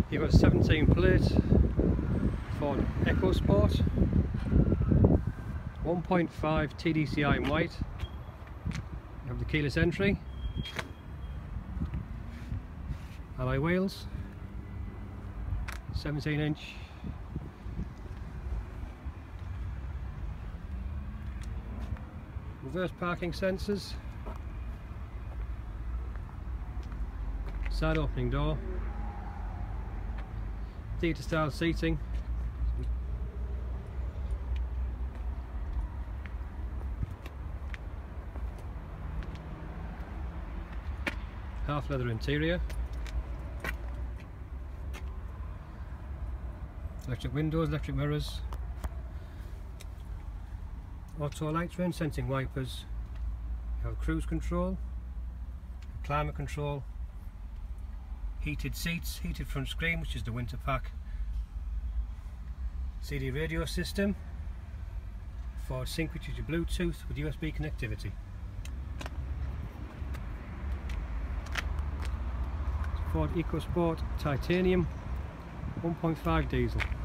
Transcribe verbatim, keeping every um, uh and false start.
You've got a seventeen plate Ford Ecosport, one point five T D C i in white. You have the keyless entry, alloy wheels, seventeen inch. Reverse parking sensors, side opening door, theatre style seating, half leather interior, electric windows, electric mirrors, auto lights, rain sensing wipers. You have cruise control, climate control, heated seats, heated front screen which is the winter pack, C D radio system, Ford Sync which is your Bluetooth with U S B connectivity. Ford Ecosport Titanium one point five diesel.